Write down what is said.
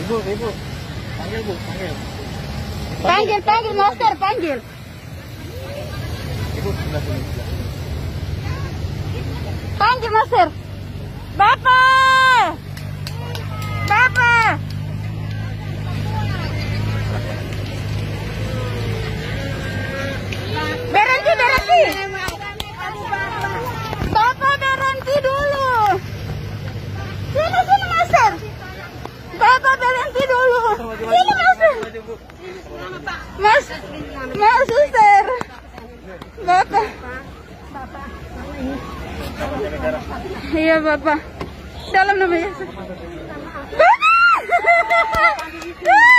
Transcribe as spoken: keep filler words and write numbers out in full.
Ibu, ibu. Panggil, Bu, panggil. Panggil, panggil, master, panggil. Ibu, sebelah sini. Panggil, master. Bapak! Bapak! Berhenti, berhenti! Bapak berhenti dulu! Sini, sini, master! Bapak berhenti dulu! Sini, master! Mas, mas, suster! Bapak! Iya, Bapak. Dalam nama Yesus. Bapak!